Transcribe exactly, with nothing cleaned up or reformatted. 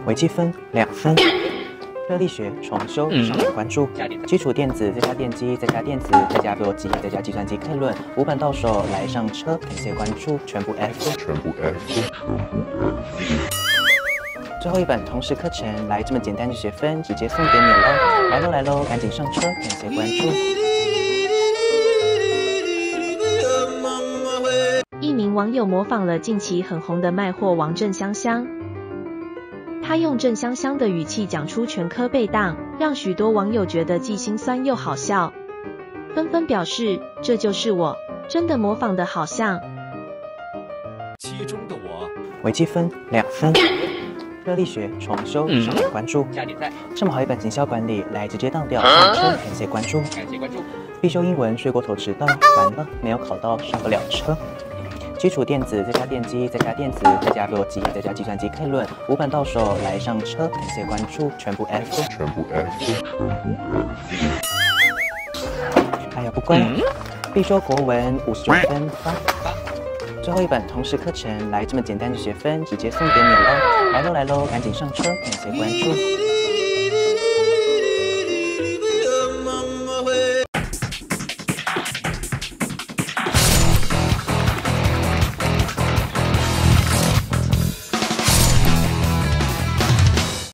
微积分两分。热力学重修，上面关注。基础电子，再加电机，再加电子，再加逻辑，再加计算机概论。五本到手，来上车，感谢关注，全部 F， 全部 F， 全部 F。最后一本通识课程，来这么简单的学分，直接送给你喽！来喽来喽，赶紧上车，感谢关注。 一名网友模仿了近期很红的卖货王郑香香。他用郑香香的语气讲出全科被当，让许多网友觉得既心酸又好笑，纷纷表示这就是我，真的模仿的好像。 其中的我， 微积分两分。热力学重修，上面关注。 加点赞， 这么好一本行销管理，来直接当掉，上车，感谢关注。 感谢关注。 必修英文睡过头迟到，完了没有考到，上不了车。基础电子，再加电机，再加电子，再加逻辑，再加计算机概论。五本到手，来上车，感谢关注，全部 F， 全部 F， 全部 F。哎呀，不乖。必修国文五十九分发。最后一本通识课程，来这么简单的学分，直接送给你喽！来喽来喽，赶紧上车，感谢关注。